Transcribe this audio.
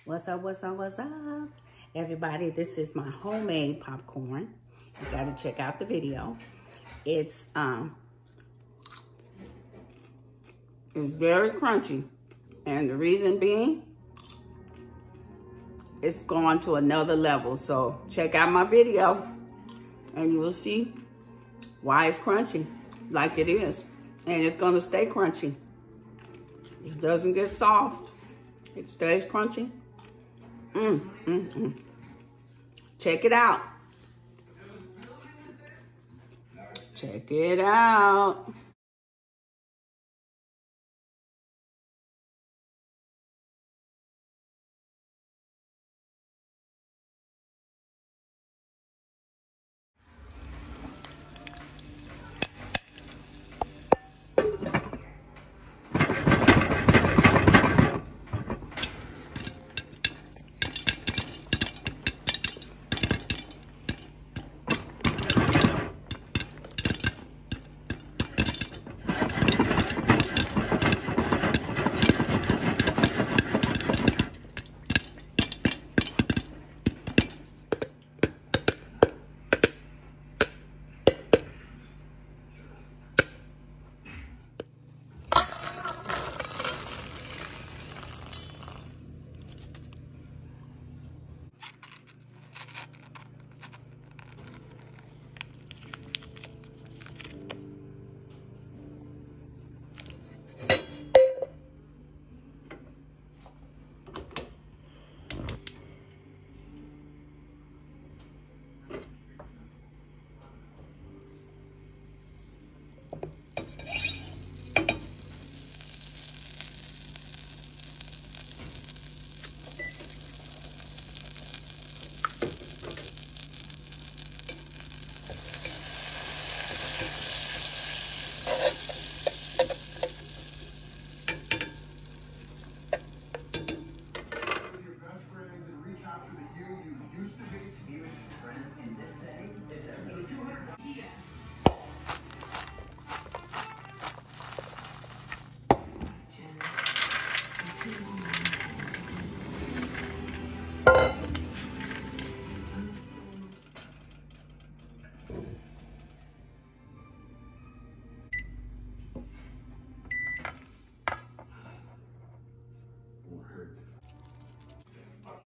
What's up? Everybody, this is my homemade popcorn. You gotta check out the video. It's very crunchy. And the reason being, it's gone to another level. So check out my video and you will see why it's crunchy like it is. And it's gonna stay crunchy. It doesn't get soft. It stays crunchy. Check it out. Check it out.